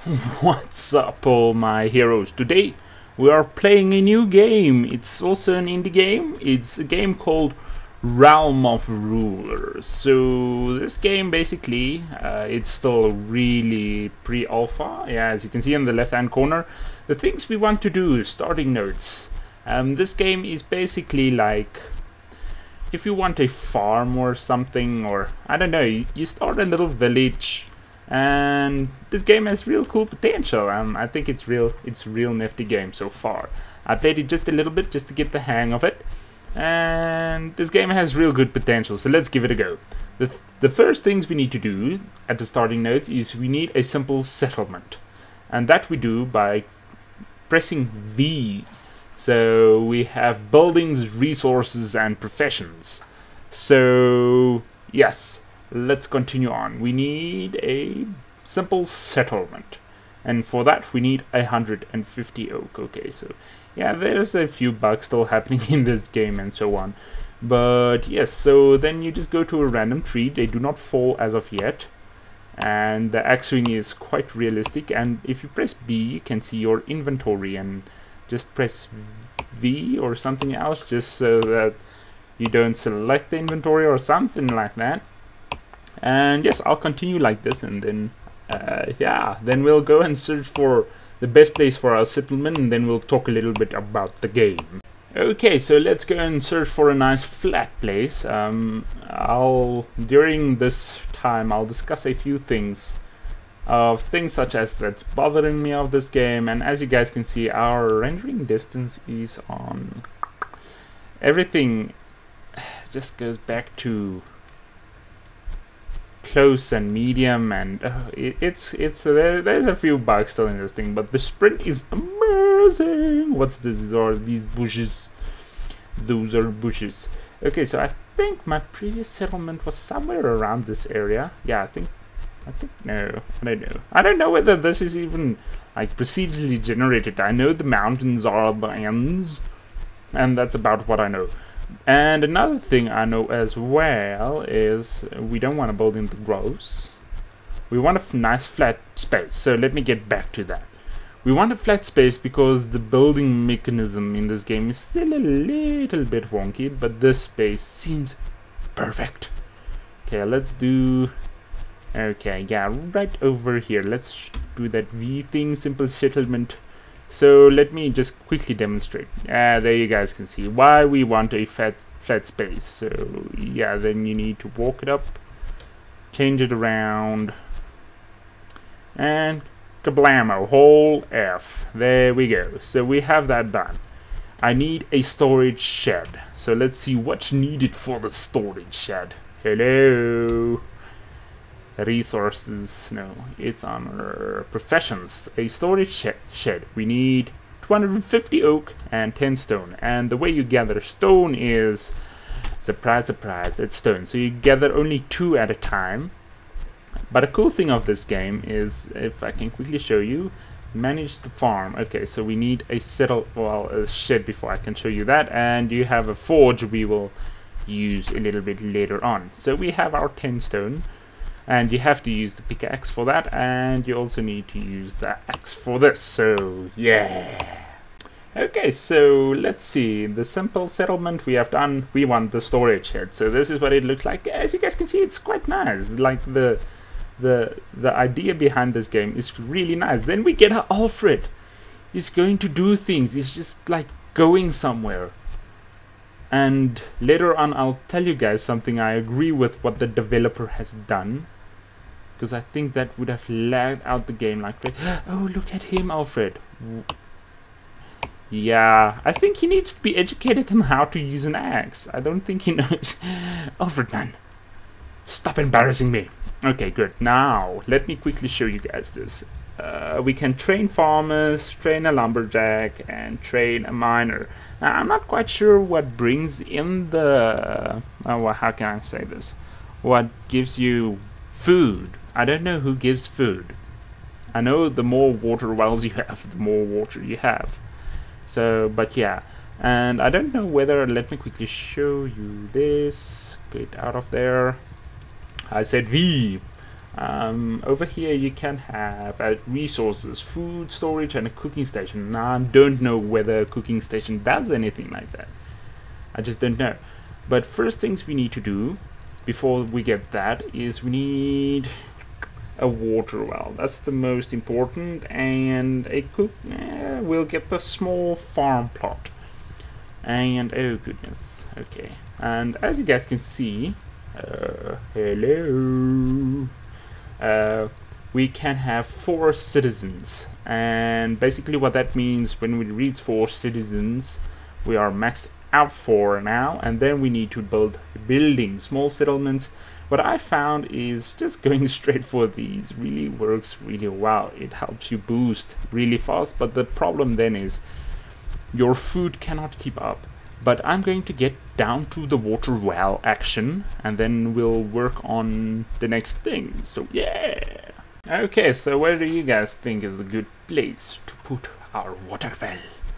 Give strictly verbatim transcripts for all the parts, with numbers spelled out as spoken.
What's up, all my heroes? Today we are playing a new game. It's also an indie game. It's a game called Realm of Rulers. So this game basically, uh, it's still really pre-alpha. Yeah, as you can see in the left-hand corner, the things we want to do, starting notes. Um, this game is basically like, if you want a farm or something, or I don't know, you, you start a little village. And this game has real cool potential. Um, I think it's real. It's a real nifty game so far. I played it just a little bit just to get the hang of it, and this game has real good potential. So let's give it a go. The th the first things we need to do at the starting notes is we need a simple settlement, and that we do by pressing V. So we have buildings, resources, and professions. So yes. Let's continue on. We need a simple settlement, and for that we need a hundred and fifty oak. Okay, so yeah, there's a few bugs still happening in this game and so on, but yes. So then you just go to a random tree. They do not fall as of yet, and the axe swing is quite realistic. And if you press B, you can see your inventory, and just press V or something else just so that you don't select the inventory or something like that. And yes, I'll continue like this, and then uh, yeah, then we'll go and search for the best place for our settlement, and then we'll talk a little bit about the game. Okay, so let's go and search for a nice flat place. Um, I'll during this time I'll discuss a few things of things such as that's bothering me of this game, and as you guys can see, our rendering distance is on. Everything just goes back to close and medium, and uh, it, it's it's uh, there, there's a few bugs still in this thing, but the sprint is amazing. What's this? Are these bushes? Those are bushes. Okay, so I think my previous settlement was somewhere around this area. Yeah, I think I think no, I don't know. I don't know whether this is even like procedurally generated. I know the mountains are the ends, and that's about what I know. And another thing I know as well is we don't want to build in the groves. We want a nice flat space. So let me get back to that. We want a flat space because the building mechanism in this game is still a little bit wonky, but this space seems perfect. Okay, let's do... Okay, yeah, right over here. Let's do that V thing, simple settlement. So let me just quickly demonstrate. Ah, there you guys can see why we want a flat flat space. So yeah, then you need to walk it up, change it around, and kablamo, whole F. There we go. So we have that done. I need a storage shed. So let's see what's needed for the storage shed. Hello. Resources, no, it's on our professions. A storage sh shed. We need two hundred fifty oak and ten stone, and the way you gather stone is, surprise surprise, it's stone, so you gather only two at a time. But a cool thing of this game is, if I can quickly show you, manage the farm. Okay, so we need a settle well a shed before I can show you that, and you have a forge we will use a little bit later on. So we have our ten stone, and you have to use the pickaxe for that, and you also need to use the axe for this. So yeah. Okay, so let's see. The simple settlement we have done. We want the storage shed. So this is what it looks like. As you guys can see, it's quite nice. Like the the the idea behind this game is really nice. Then we get Alfred. He's going to do things. He's just like going somewhere. And later on, I'll tell you guys something I agree with what the developer has done, because I think that would have lagged out the game like that. Oh, look at him, Alfred. Yeah, I think he needs to be educated on how to use an axe. I don't think he knows. Alfred, man, stop embarrassing me. Okay, good. Now, let me quickly show you guys this. Uh, we can train farmers, train a lumberjack, and train a miner. Now, I'm not quite sure what brings in the... Oh, well, how can I say this? What gives you food? I don't know who gives food. I know the more water wells you have, the more water you have. So, but yeah. And I don't know whether... Let me quickly show you this. Get out of there. I said V. Um, over here you can have uh, resources, food storage, and a cooking station. Now I don't know whether a cooking station does anything like that. I just don't know. But first things we need to do before we get that is we need a water well. That's the most important, and a cook. Eh, we'll get the small farm plot. And oh goodness, okay. And as you guys can see, uh, hello. Uh, we can have four citizens, and basically what that means when we reach four citizens, we are maxed out for now, and then we need to build buildings, small settlements. What I found is just going straight for these really works really well. It helps you boost really fast, but the problem then is your food cannot keep up. But I'm going to get down to the water well action, and then we'll work on the next thing. So yeah! Okay, so where do you guys think is a good place to put our water well?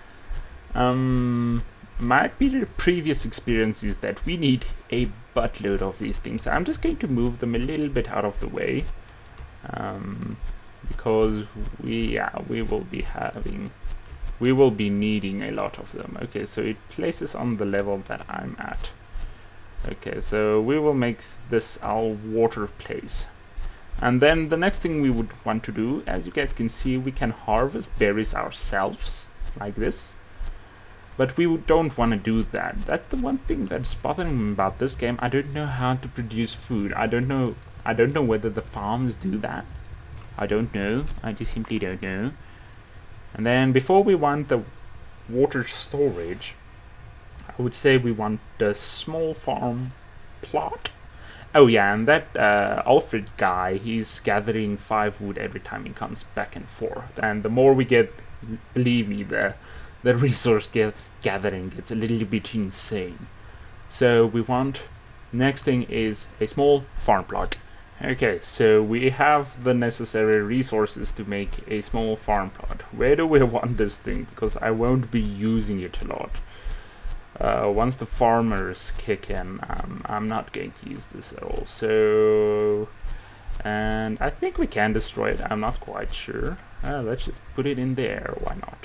Um, my previous experience is that we need a buttload of these things. I'm just going to move them a little bit out of the way. Um, because we, yeah, we will be having... We will be needing a lot of them. Okay, so it places on the level that I'm at. Okay, so we will make this our water place. And then the next thing we would want to do, as you guys can see, we can harvest berries ourselves, like this. But we don't want to do that. That's the one thing that's bothering me about this game. I don't know how to produce food. I don't know, I don't know whether the farms do that. I don't know. I just simply don't know. And then before we want the water storage, I would say we want the small farm plot. Oh yeah, and that uh, Alfred guy, he's gathering five wood every time he comes back and forth. And the more we get, believe me, the, the resource get gathering gets a little bit insane. So we want, next thing is a small farm plot. Okay, so we have the necessary resources to make a small farm plot. Where do we want this thing? Because I won't be using it a lot. Uh, once the farmers kick in, um, I'm not going to use this at all. So, and I think we can destroy it. I'm not quite sure. Uh, let's just put it in there. Why not?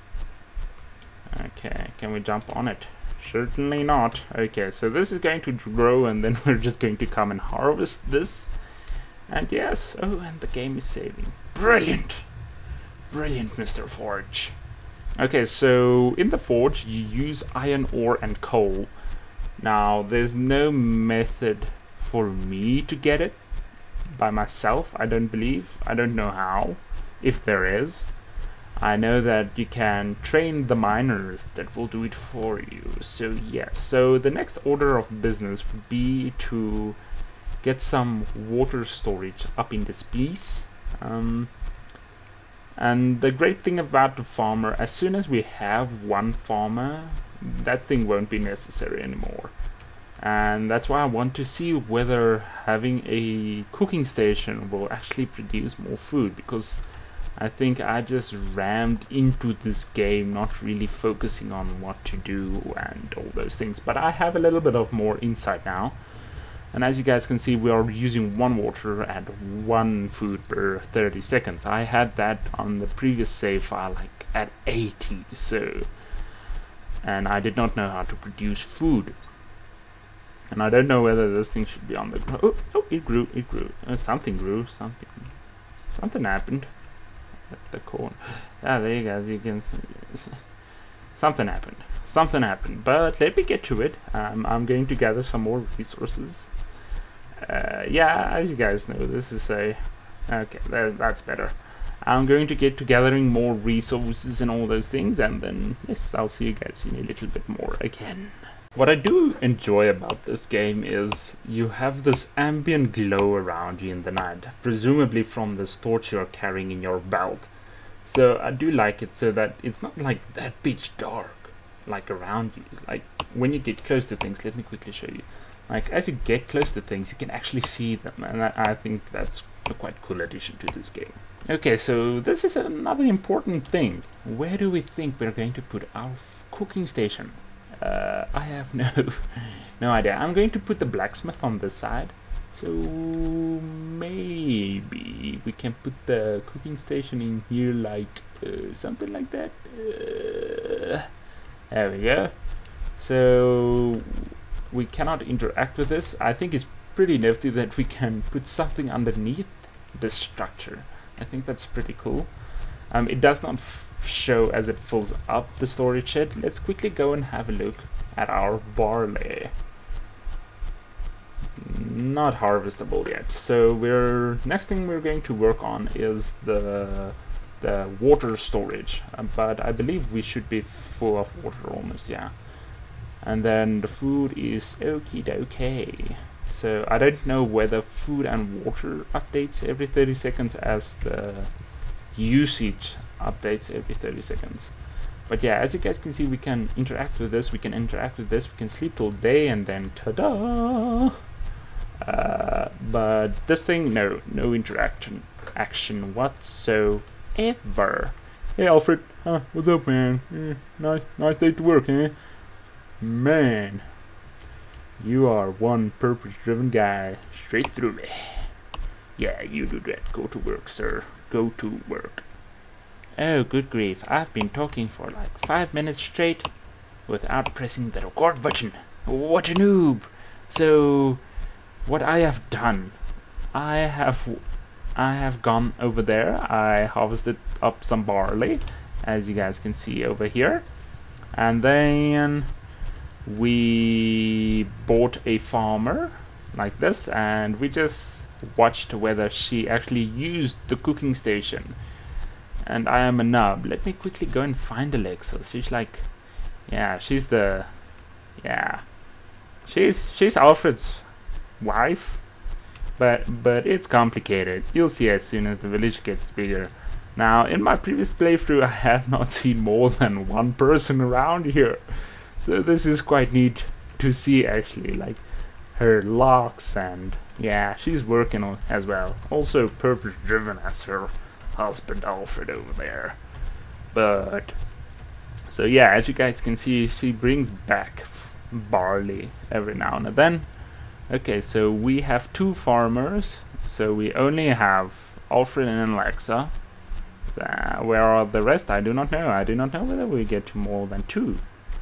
Okay, can we jump on it? Certainly not. Okay, so this is going to grow, and then we're just going to come and harvest this. And yes, oh, and the game is saving. Brilliant! Brilliant, Mister Forge. Okay, so in the forge you use iron ore and coal. Now, there's no method for me to get it by myself, I don't believe. I don't know how, if there is. I know that you can train the miners that will do it for you. So yes, so the next order of business would be to get some water storage up in this piece. Um, and the great thing about the farmer, as soon as we have one farmer, that thing won't be necessary anymore. And that's why I want to see whether having a cooking station will actually produce more food, because I think I just rammed into this game not really focusing on what to do and all those things. But I have a little bit of more insight now. And as you guys can see, we are using one water and one food per thirty seconds. I had that on the previous save file like at eighty, so... And I did not know how to produce food. And I don't know whether this thing should be on the ground. Oh, oh, it grew, it grew. Uh, something grew, something. Something happened. At the corner. Ah, there you guys, you can see. Something happened. Something happened. But let me get to it. Um, I'm going to gather some more resources. Uh, yeah, as you guys know, this is a... Okay, that, that's better. I'm going to get to gathering more resources and all those things, and then, yes, I'll see you guys in a little bit more again. What I do enjoy about this game is you have this ambient glow around you in the night, presumably from this torch you're carrying in your belt. So I do like it so that it's not like that pitch dark, like around you. Like when you get close to things, let me quickly show you. Like as you get close to things, you can actually see them, and I, I think that's a quite cool addition to this game. Okay, so this is another important thing. Where do we think we're going to put our cooking station? Uh, I have no no idea. I'm going to put the blacksmith on this side, So maybe we can put the cooking station in here, like uh, something like that. Uh, there we go. So we cannot interact with this. I think it's pretty nifty that we can put something underneath the structure. I think that's pretty cool. Um, it does not f show as it fills up the storage shed. Let's quickly go and have a look at our barley. Not harvestable yet. So we're next thing we're going to work on is the the water storage. Um, but I believe we should be full of water almost, yeah. And then the food is okie dokie. So I don't know whether food and water updates every thirty seconds as the usage updates every thirty seconds. But yeah, as you guys can see, we can interact with this, we can interact with this, we can sleep till day, and then ta-da! Uh, but this thing, no, no interaction action whatsoever. Hey Alfred, huh, what's up, man? Eh, nice, nice day to work, eh? Man, you are one purpose-driven guy, straight through me. Yeah, you do that. Go to work, sir. Go to work. Oh, good grief. I've been talking for like five minutes straight without pressing the record button. What a noob. So, what I have done, I have I have gone over there. I harvested up some barley, as you guys can see over here. And then we bought a farmer like this, and we just watched whether she actually used the cooking station. And I am a nub. Let me quickly go and find Alexa. She's like, yeah, she's the, yeah, she's she's Alfred's wife, but but it's complicated. You'll see as soon as the village gets bigger. Now, in my previous playthrough, I have not seen more than one person around here, so this is quite neat to see actually, like her locks, and yeah, she's working on as well. Also purpose-driven as her husband Alfred over there. But so yeah, as you guys can see, she brings back barley every now and then. Okay, so we have two farmers, so we only have Alfred and Alexa. Uh, where are the rest? I do not know. I do not know whether we get more than two.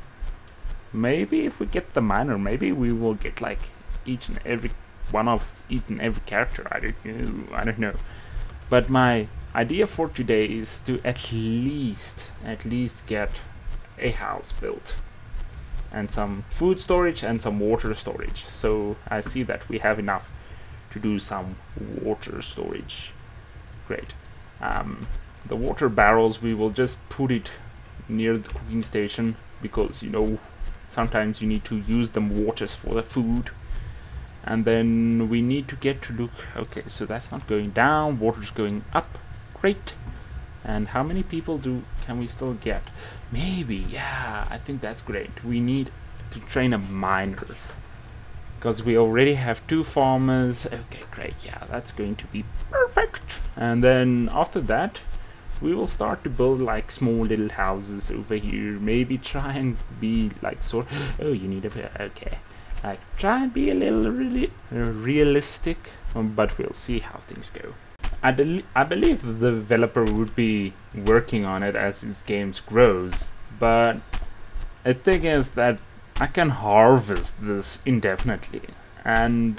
Maybe if we get the miner, maybe we will get like each and every one of each and every character. I don't know. I don't know. But my idea for today is to at least, at least get a house built, and some food storage and some water storage. So I see that we have enough to do some water storage. Great. Um, the water barrels, we will just put it near the cooking station, because you know sometimes you need to use them waters for the food. And then we need to get to look. Okay, so that's not going down, water's going up. Great. And how many people do can we still get? Maybe, yeah, I think that's great. We need to train a miner, because we already have two farmers. Okay, great, yeah, that's going to be perfect. And then after that, we will start to build like small little houses over here. Maybe try and be like sort. Oh, you need a okay. Like try and be a little really uh, realistic, um, but we'll see how things go. I, I believe the developer would be working on it as his games grows, but the thing is that I can harvest this indefinitely, and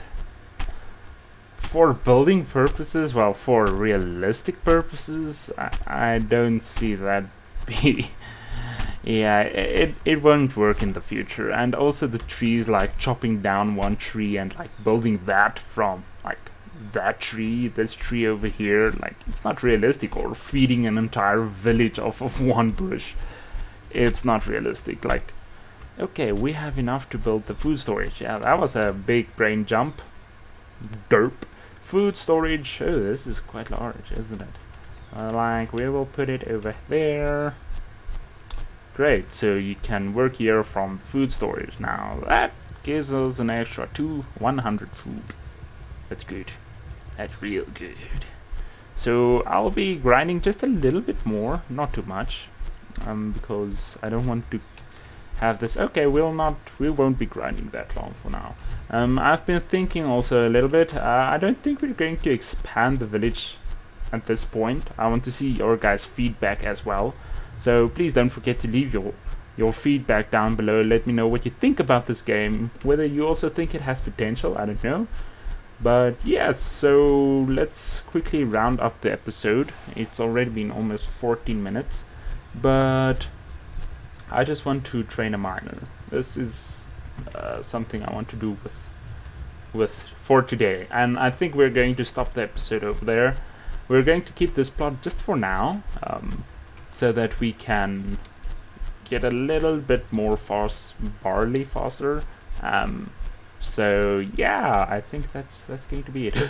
for building purposes, well, for realistic purposes, I, I don't see that be yeah, it, it won't work in the future. And also the trees, like chopping down one tree and like building that from like that tree, this tree over here, like it's not realistic. Or feeding an entire village off of one bush, it's not realistic. Like, okay, we have enough to build the food storage. Yeah, that was a big brain jump. Derp. Food storage. Oh, this is quite large, isn't it? Uh, like, we will put it over there. Great, so you can work here from food storage. Now that gives us an extra two one hundred food. That's good. That's real good. So I'll be grinding just a little bit more, not too much, um, because I don't want to have this. Okay, we'll not, we won't be grinding that long for now. Um, I've been thinking also a little bit. Uh, I don't think we're going to expand the village at this point. I want to see your guys' feedback as well. So please don't forget to leave your your feedback down below. Let me know what you think about this game. Whether you also think it has potential, I don't know. But yeah, so let's quickly round up the episode. It's already been almost fourteen minutes. But I just want to train a miner. This is uh, something I want to do with with for today. And I think we're going to stop the episode over there. We're going to keep this plot just for now, um, so that we can get a little bit more fast barley faster. Um, so yeah, I think that's that's going to be it.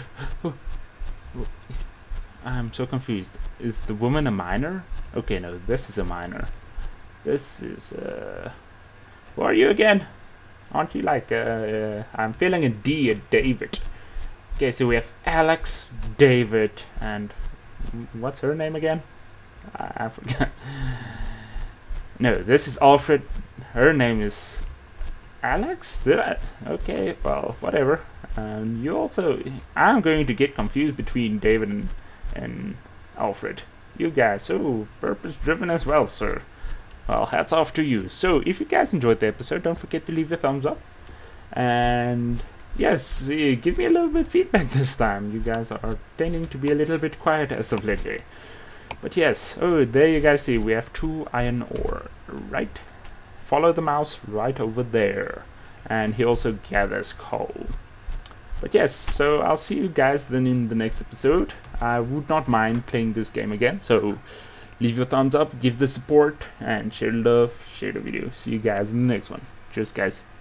I'm so confused. Is the woman a miner? Okay, no, this is a miner. This is uh who are you again? Aren't you like uh, uh I'm feeling a D at David. Okay, so we have Alex, David, and what's her name again? I, I forgot. No, this is Alfred. Her name is Alex? Did I? Okay, well, whatever. Um, you also... I'm going to get confused between David and, and Alfred. You guys, so purpose-driven as well, sir. Well, hats off to you. So, if you guys enjoyed the episode, don't forget to leave a thumbs up. And... yes, uh, give me a little bit feedback this time. You guys are tending to be a little bit quiet as of lately. But yes, oh, there you guys see, we have two iron ore, right? Follow the mouse right over there. And he also gathers coal. But yes, so I'll see you guys then in the next episode. I would not mind playing this game again, so leave your thumbs up, give the support, and share the love, share the video. See you guys in the next one. Cheers, guys.